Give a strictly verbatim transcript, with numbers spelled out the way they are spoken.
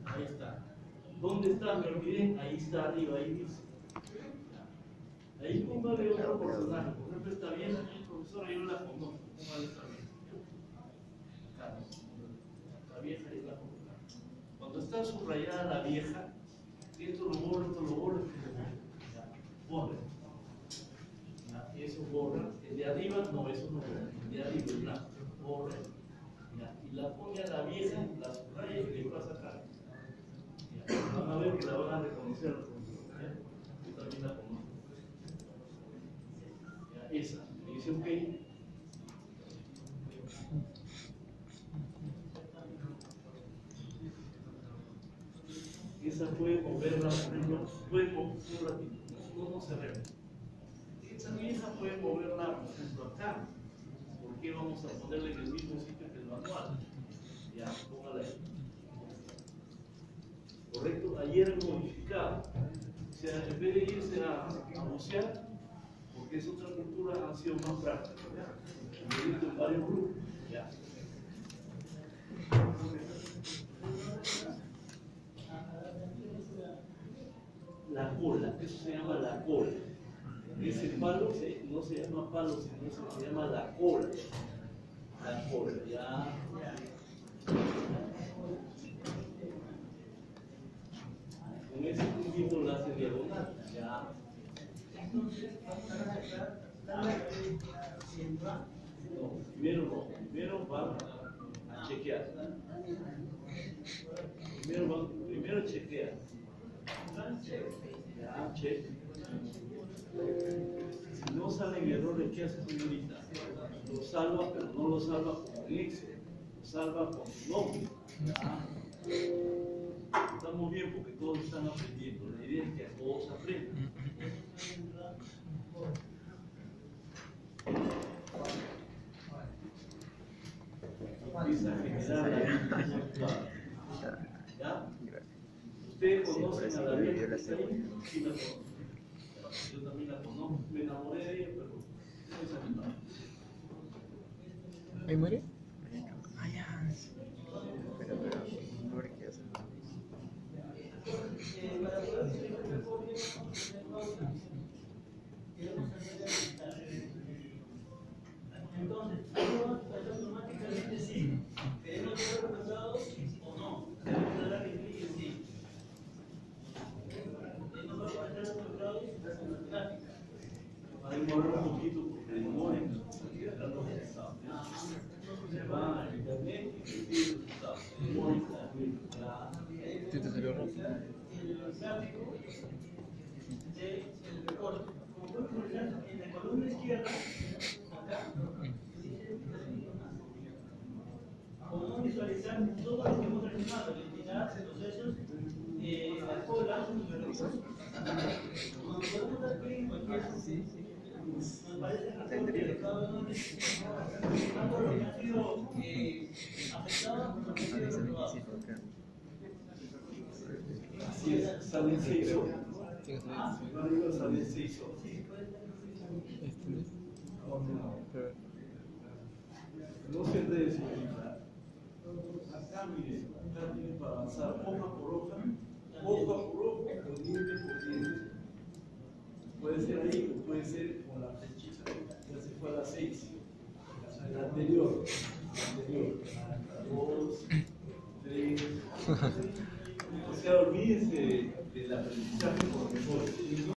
Ahí está. ¿Dónde está? Me olvidé. Ahí está arriba, ahí dice. Ahí póngale otro personaje. Por ejemplo, está bien, aquí profesora, yo no la conozco. Póngale esta bien. Acá. La vieja ahí la pongo. Cuando está subrayada la vieja, esto lo borra, esto lo borra, esto lo borra. Borra. Ya, eso borra. El de arriba, no, eso no borra. El de arriba es blanco. Borra. Ya, y la pone a la vieja, la subraya y le pasa acá. Ya, van a ver que la van a reconocer. ¿Ya? Yo también la conozco. Ya, esa. Le dice ok. Esa puede moverla, por ejemplo, puede moverla un ratito, no, no se ve. Esa vieja puede moverla, por ejemplo, acá. ¿Por qué vamos a ponerle en el mismo sitio que el manual? Ya, póngala ahí. Correcto, ayer he modificado. O sea, en vez de irse a, a bucear, porque es otra cultura, ha sido más práctica. ¿Ya? He visto en varios grupos. Ya. La cola, eso se llama la cola. Ese palo ¿sí? No se llama palo, sino se, se llama la cola. La cola, ya. Con ese puntito la hace diagonal, ya. No, primero no, primero van a chequear. Primero, van, primero chequear. Ya, check. Si no salen errores, ¿qué hace señorita? Lo salva, pero no lo salva con el Excel, lo salva con su nombre. Ya. Estamos bien porque todos están aprendiendo. La idea es que a todos aprendan. Empieza a generar la vida. ¿Ya? ¿Ustedes conocen a la vida que está ahí? Sí, la conozco. Yo también la conozco. Me enamoré de ella, pero no es animal. ¿Ahí muere? Ah, ya. Pero, pero, no ver qué hace. Entonces, automáticamente sí. ¿Queremos ser reemplazados o no? Tenemos que dar clic en sí. Y nos va a aparecer reemplazados en la gráfica. Va a demorar un poquito porque demora. Se va a internet y pide resultados. ¿Sí te salió rápido? El gráfico del recorte. Como pueden ver en la columna izquierda, acá, podemos visualizar todo lo que hemos realizado, eliminar procesos, eh, la cola, cuando podemos dar clic en cualquier nos parece que cada uno de tanto lo que ha sido eh, afectado como lo que ha sido reprobado. Así es, salen seis horas. Arriba salen seis horas. No se enrede, señorita. Acá, mire, acá tiene para avanzar hoja por hoja, hoja por hoja, o diente por diente. Puede ser ahí o puede ser con la flechita. Ya se fue a las seis. La anterior. La anterior. Dos, tres. O sea, olvídense del aprendizaje por mejor.